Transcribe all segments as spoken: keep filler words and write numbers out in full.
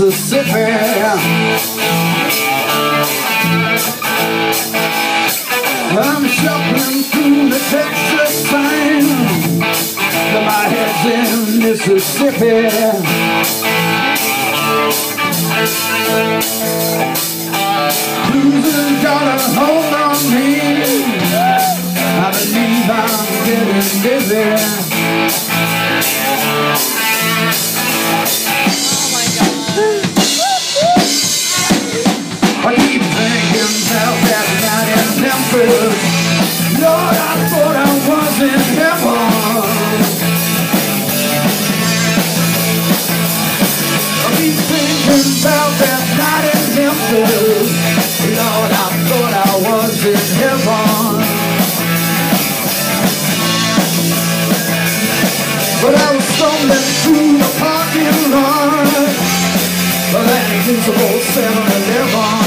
Mississippi. I'm shuffling through the Texas plain, my head's in Mississippi. Cruising got a hold on me, I believe I'm getting dizzy. I keep thinking about that night in Memphis. Lord, I thought I was in heaven. I keep thinking about that night in Memphis. Lord, I thought I was in heaven. But I was stumbling through the parking lot, that invisible seven eleven.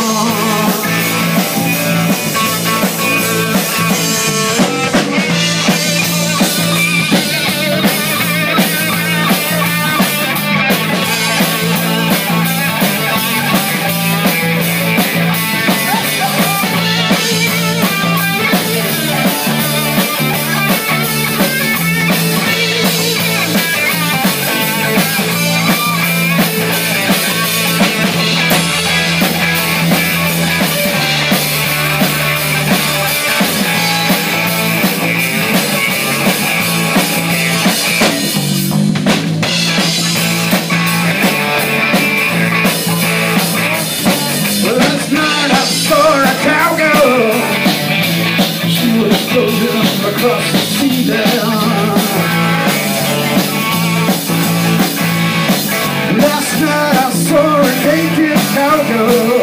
Across the sea there. Last night I saw a naked cowgirl.